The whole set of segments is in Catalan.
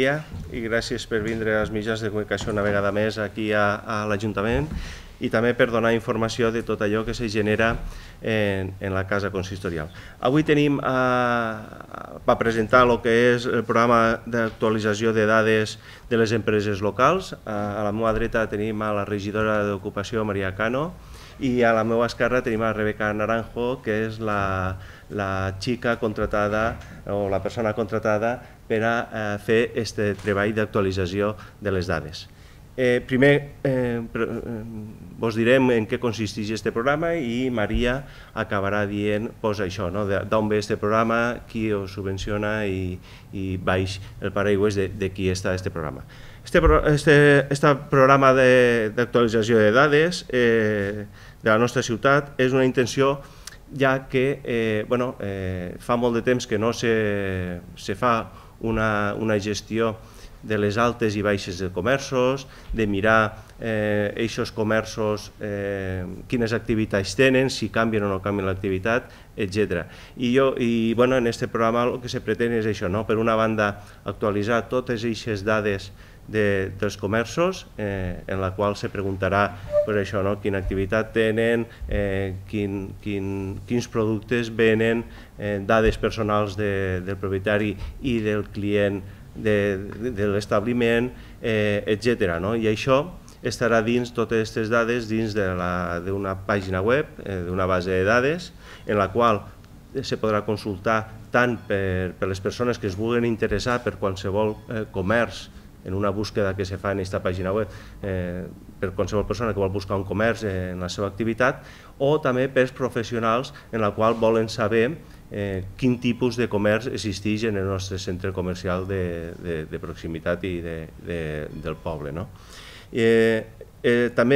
dia i gràcies per vindre als mitjans de comunicació una vegada més aquí a l'Ajuntament i també per donar informació de tot allò que se genera en la Casa Consistorial. Avui tenim per presentar el que és el programa d'actualització de dades de les empreses locals. A la meva dreta tenim a la regidora d'Ocupació, Maria Cano, i a la meva esquerra tenim a Rebeca Naranjo, que és la xica contratada o la persona contratada per a fer aquest treball d'actualització de les dades. Primer vos direm en què consisteix aquest programa i Maria acabarà dient això, d'on ve aquest programa, qui ho subvenciona i baix el paraigües de qui està aquest programa. Este programa d'actualització de dades de la nostra ciutat és una intenció ja que fa molt de temps que no se fa una gestió de les altes i baixes de comerços, de mirar aquests comerços quines activitats tenen, si canvien o no canvien l'activitat, etc. I en aquest programa el que se pretén és això, per una banda actualitzar totes aquestes dades dels comerços, en la qual se preguntarà quina activitat tenen, quins productes venen, dades personals del propietari i del client de l'establiment, etc. I això estarà dins totes aquestes dades dins d'una pàgina web, d'una base de dades, en la qual se podrà consultar tant per les persones que es vulguin interessar per qualsevol comerç en una búsqueda que se fa en aquesta pàgina web per qualsevol persona que vol buscar un comerç en la seva activitat, o també per professionals en la qual volen saber quin tipus de comerç existeix en el nostre centre comercial de proximitat i del poble. També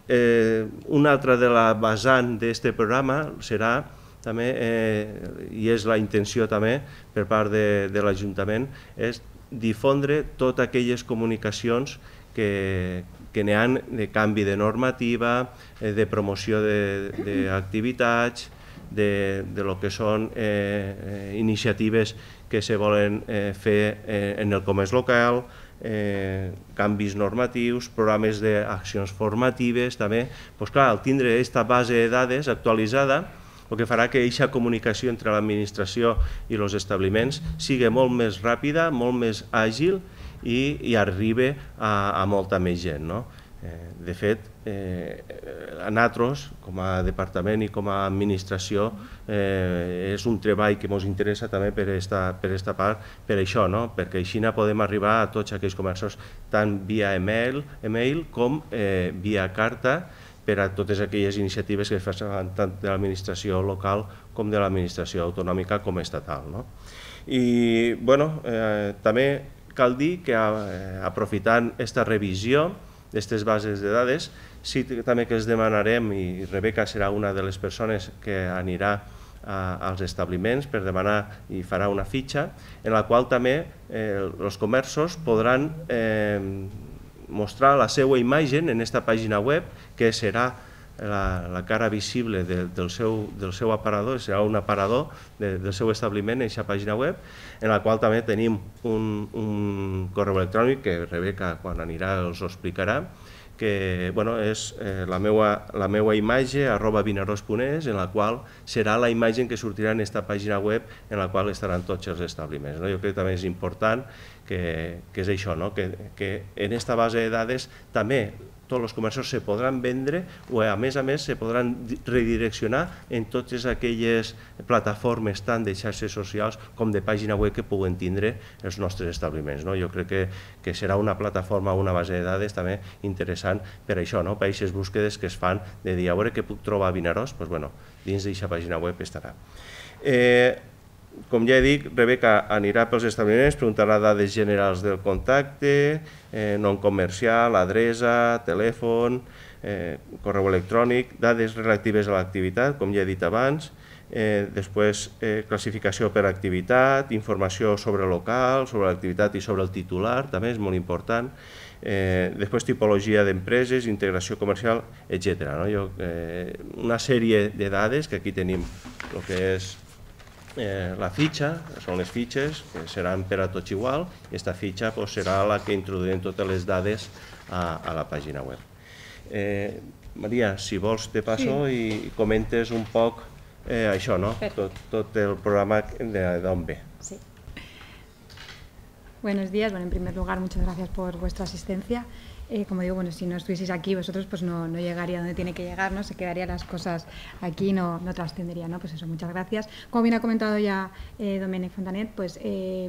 una altra de la vessant d'aquest programa serà també, i és la intenció també per part de l'Ajuntament, és difondre totes aquelles comunicacions que n'hi ha de canvi de normativa, de promoció d'activitats, de lo que són iniciatives que se volen fer en el comerç local, canvis normatius, programes d'accions formatives també. Doncs clar, al tindre aquesta base de dades actualitzada, el que farà que aquesta comunicació entre l'administració i els establiments sigui molt més ràpida, molt més àgil i arribi a molta més gent. De fet, a nosaltres, com a departament i com a administració, és un treball que ens interessa també per aquesta part, per això, perquè així podem arribar a tots aquells comerços, tant via email com via carta, per a totes aquelles iniciatives que es fan tant de l'administració local com de l'administració autonòmica com estatal. I també cal dir que aprofitant aquesta revisió d'aquestes bases de dades, sí també que els demanarem, i Rebeca serà una de les persones que anirà als establiments per demanar i farà una fitxa, en la qual també els comerços podran mostrar la seva imatge en aquesta pàgina web, que serà la cara visible del seu aparador, serà un aparador del seu establiment en aquesta pàgina web, en la qual també tenim un correu electrònic que Rebeca, quan anirà, els ho explicarà, que és la meva imatge @vinaròs.es, en la qual serà la imatge que sortirà en aquesta pàgina web en la qual estaran tots els establiments. Jo crec que també és important que és això, que en aquesta base de dades també tots els comerços se podran vendre o a més se podran redireccionar en totes aquelles plataformes tant de xarxes socials com de pàgina web que puguen tindre els nostres establiments. Jo crec que serà una plataforma, una base de dades també interessant per això, per aquestes búsquedes que es fan de dir a veure què puc trobar a Vinaròs, dins d'aquesta pàgina web estarà. Com ja he dit, Rebeca anirà pels establiments, preguntarà dades generals del contacte, nom comercial, adreça, telèfon, correu electrònic, dades relatives a l'activitat, com ja he dit abans, després classificació per activitat, informació sobre el local, sobre l'activitat i sobre el titular, també és molt important, després tipologia d'empreses, integració comercial, etc. Una sèrie de dades, que aquí tenim el que és la fitxa, són les fitxes, que seran per a tots igual, i aquesta fitxa serà la que introduirem totes les dades a la pàgina web. Maria, si vols te passo i comentes un poc això, no? Tot el programa d'on ve. Sí. Buenos días. Bueno, en primer lugar, muchas gracias por vuestra asistencia. Como digo, bueno, si no estuvieseis aquí vosotros, pues no llegaría donde tiene que llegar, ¿no? Se quedarían las cosas aquí, no trascendería, ¿no? Pues eso, muchas gracias. Como bien ha comentado ya Domènec Fontanet, pues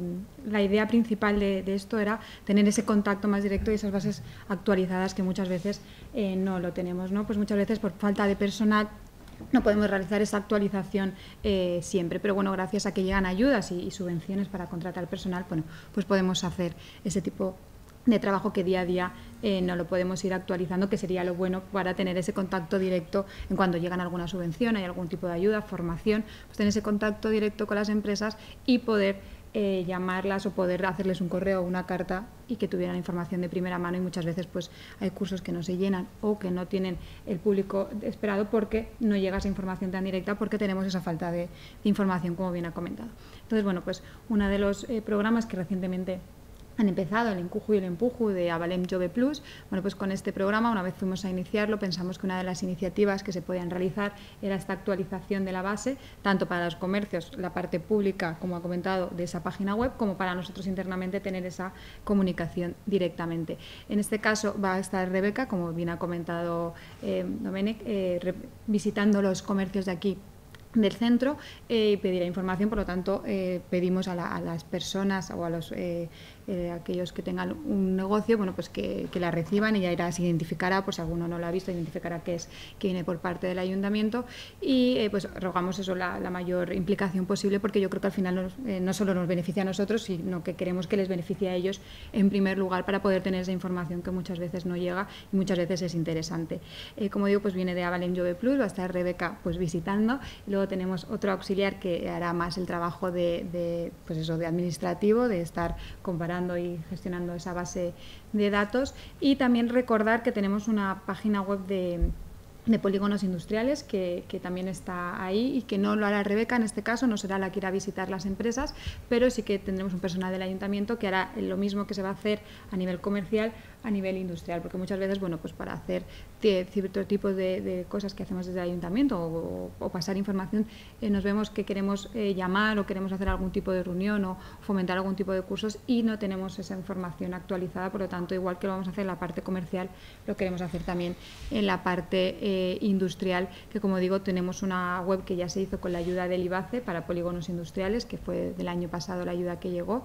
la idea principal de esto era tener ese contacto más directo y esas bases actualizadas que muchas veces no lo tenemos, ¿no? Pues muchas veces por falta de personal no podemos realizar esa actualización siempre, pero bueno, gracias a que llegan ayudas y subvenciones para contratar personal, bueno, pues podemos hacer ese tipo de trabajo que día a día no lo podemos ir actualizando, que sería lo bueno para tener ese contacto directo en cuando llegan alguna subvención, hay algún tipo de ayuda, formación, pues tener ese contacto directo con las empresas y poder llamarlas o poder hacerles un correo o una carta y que tuvieran información de primera mano. Y muchas veces pues hay cursos que no se llenan o que no tienen el público esperado porque no llega esa información tan directa, porque tenemos esa falta de información, como bien ha comentado. Entonces, bueno, pues uno de los programas que recientemente han empezado, el Encuju y el Empuju de Avalem Jove Plus. Bueno, pues con este programa, una vez fuimos a iniciarlo, pensamos que una de las iniciativas que se podían realizar era esta actualización de la base, tanto para los comercios, la parte pública, como ha comentado, de esa página web, como para nosotros internamente tener esa comunicación directamente. En este caso va a estar Rebeca, como bien ha comentado Domènec, visitando los comercios de aquí del centro y pedirá información. Por lo tanto, pedimos a las personas o a los aquellos que tengan un negocio, bueno, pues que la reciban, y ya irá, se identificará, pues si alguno no lo ha visto, identificará que viene por parte del ayuntamiento, y pues rogamos eso, la mayor implicación posible, porque yo creo que al final no solo nos beneficia a nosotros, sino que queremos que les beneficie a ellos en primer lugar, para poder tener esa información que muchas veces no llega y muchas veces es interesante. Como digo, pues viene de Avalem Jove Plus, va a estar Rebeca pues visitando, y luego tenemos otro auxiliar que hará más el trabajo pues eso, de administrativo, de estar comparando y gestionando esa base de datos. Y también recordar que tenemos una página web de polígonos industriales que también está ahí, y que no lo hará Rebeca en este caso, no será la que irá a visitar las empresas, pero sí que tendremos un personal del ayuntamiento que hará lo mismo que se va a hacer a nivel comercial, a nivel industrial, porque muchas veces, bueno, pues para hacer cierto tipo de cosas que hacemos desde el ayuntamiento o pasar información, nos vemos que queremos llamar o queremos hacer algún tipo de reunión o fomentar algún tipo de cursos y no tenemos esa información actualizada. Por lo tanto, igual que lo vamos a hacer en la parte comercial, lo queremos hacer también en la parte industrial, que como digo, tenemos una web que ya se hizo con la ayuda del IBACE para polígonos industriales, que fue del año pasado la ayuda que llegó,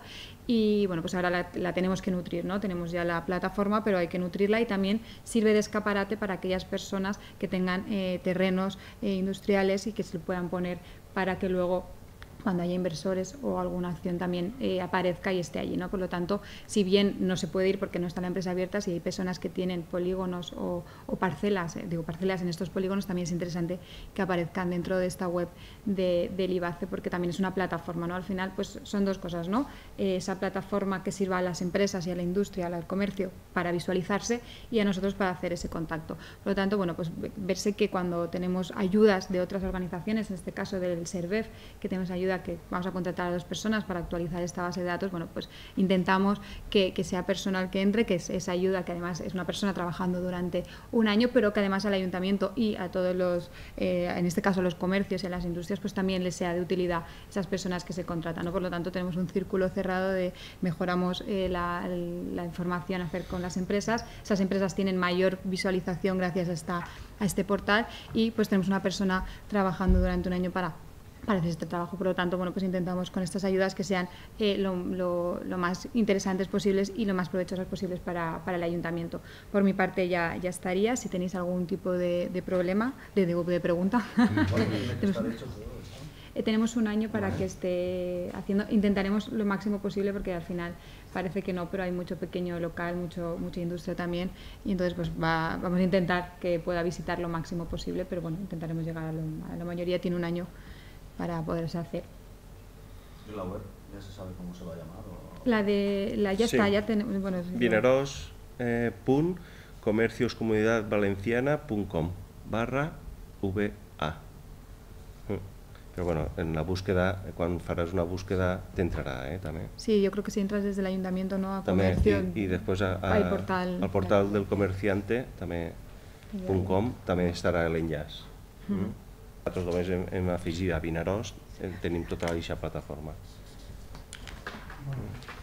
y bueno, pues ahora la tenemos que nutrir, ¿no? Tenemos ya la plataforma, pero hay que nutrirla, y también sirve de escaparate para aquellas personas que tengan terrenos industriales y que se lo puedan poner para que luego, cuando haya inversores o alguna acción, también aparezca y esté allí, ¿no? Por lo tanto, si bien no se puede ir porque no está la empresa abierta, si hay personas que tienen polígonos o parcelas, parcelas en estos polígonos, también es interesante que aparezcan dentro de esta web del IBACE, porque también es una plataforma, ¿no? Al final, pues son dos cosas, ¿no? Esa plataforma que sirva a las empresas y a la industria, al comercio, para visualizarse, y a nosotros para hacer ese contacto. Por lo tanto, bueno, pues verse que cuando tenemos ayudas de otras organizaciones, en este caso del SERVEF, que tenemos ayuda, que vamos a contratar a 2 personas para actualizar esta base de datos, bueno, pues intentamos que sea personal que entre, que es esa ayuda, que además es una persona trabajando durante un año, pero que además al ayuntamiento y a todos los, en este caso los comercios y a las industrias, pues también les sea de utilidad esas personas que se contratan, ¿no? Por lo tanto, tenemos un círculo cerrado de mejoramos la información a hacer con las empresas, esas empresas tienen mayor visualización gracias a este portal, y pues tenemos una persona trabajando durante un año para hacer este trabajo. Por lo tanto, bueno, pues intentamos con estas ayudas que sean lo más interesantes posibles y lo más provechosas posibles para el ayuntamiento. Por mi parte ya estaría. Si tenéis algún tipo de problema, de pregunta. Tenemos un año para que esté haciendo, intentaremos lo máximo posible, porque al final parece que no, pero hay mucho pequeño local, mucha industria también, y entonces pues vamos a intentar que pueda visitar lo máximo posible, pero bueno, intentaremos llegar a la mayoría. Tiene un año para poderse hacer. ¿Y la web ya se sabe cómo se va a llamar? Ya sí. Está, ya tenemos. Bueno, Vineros.comercioscomunidadvalenciana.com/VA. Pero bueno, en la búsqueda, cuando farás una búsqueda, te entrará también. Sí, yo creo que si entras desde el ayuntamiento, ¿no? A También, comercio, y después al portal, al portal del comerciante .com també estarà l'enllaç. Nosaltres només hem afegit a Vinaròs, tenim tota aquesta plataforma.